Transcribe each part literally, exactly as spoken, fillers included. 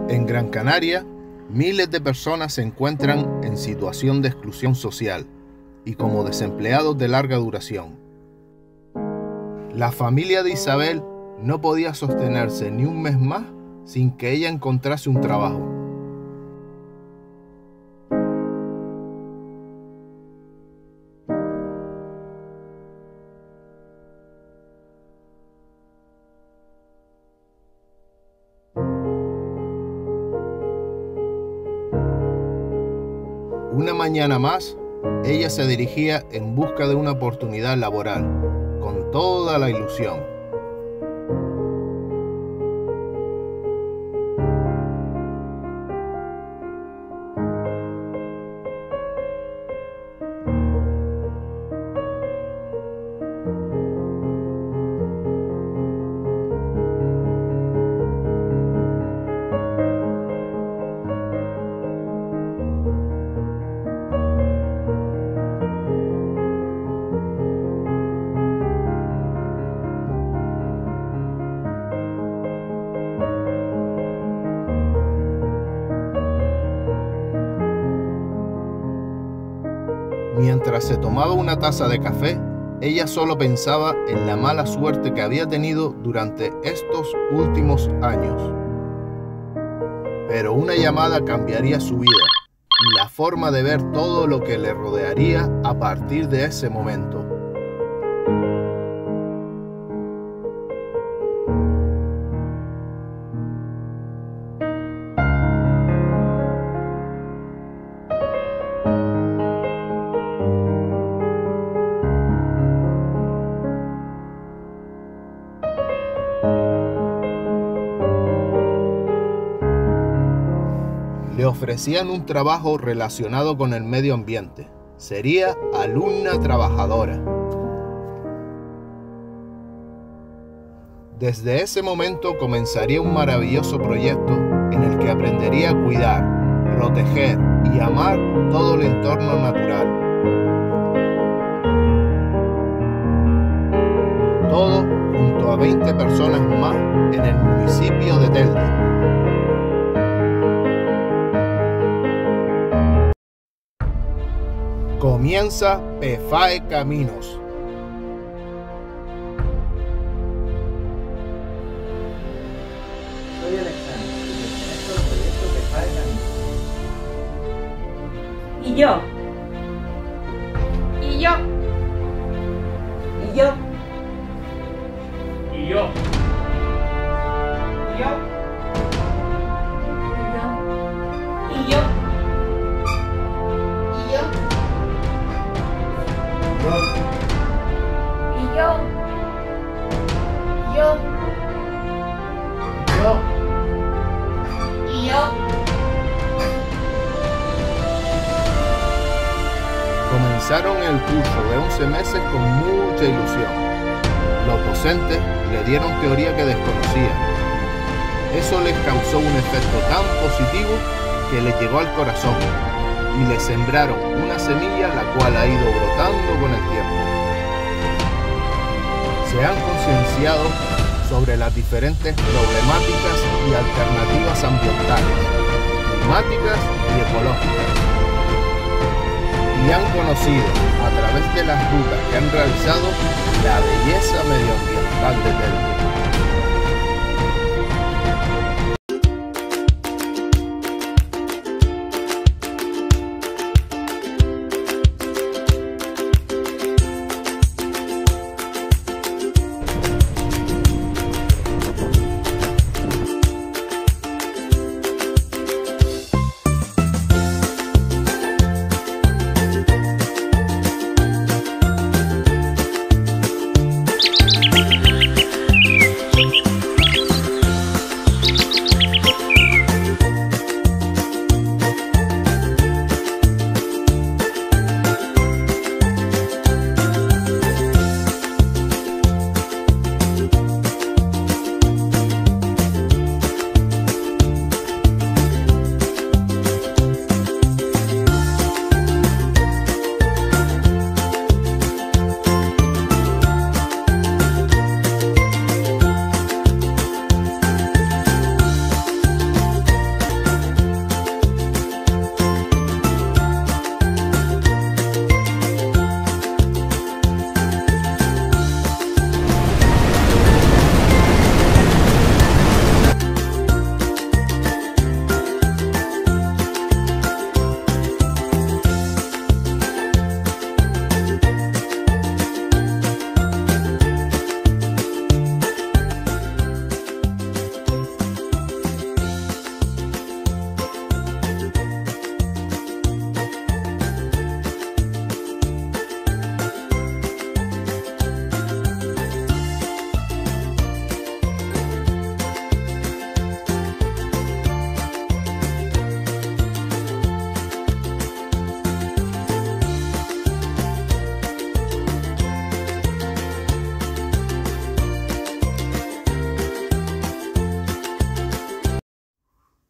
En Gran Canaria, miles de personas se encuentran en situación de exclusión social y como desempleados de larga duración. La familia de Isabel no podía sostenerse ni un mes más sin que ella encontrase un trabajo. Una mañana más, ella se dirigía en busca de una oportunidad laboral, con toda la ilusión. Mientras se tomaba una taza de café, ella solo pensaba en la mala suerte que había tenido durante estos últimos años. Pero una llamada cambiaría su vida y la forma de ver todo lo que le rodearía a partir de ese momento. Le ofrecían un trabajo relacionado con el medio ambiente. Sería alumna trabajadora. Desde ese momento comenzaría un maravilloso proyecto en el que aprendería a cuidar, proteger y amar todo el entorno natural. Todo junto a veinte personas más en el municipio de Telde. Comienza PEFAE Caminos. Soy Alexander y pertenezco al proyecto PEFAE Caminos. Y yo. Y yo. Y yo. Y yo. Y yo. Y yo. Y yo. Y yo. Yo. Yo. Y yo. Comenzaron el curso de once meses con mucha ilusión. Los docentes le dieron teoría que desconocían. Eso les causó un efecto tan positivo que les llegó al corazón y le sembraron una semilla la cual ha ido brotando con el tiempo. Se han concienciado sobre las diferentes problemáticas y alternativas ambientales, climáticas y ecológicas. Y han conocido, a través de las rutas que han realizado, la belleza medioambiental de Telde.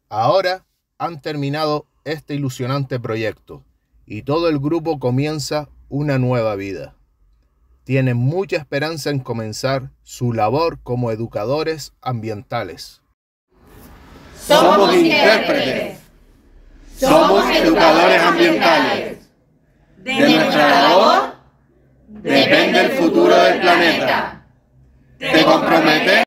Ahora han terminado este ilusionante proyecto y todo el grupo comienza una nueva vida. Tienen mucha esperanza en comenzar su labor como educadores ambientales. Somos intérpretes. Somos educadores ambientales. De nuestra labor depende el futuro del planeta. ¿Te comprometes?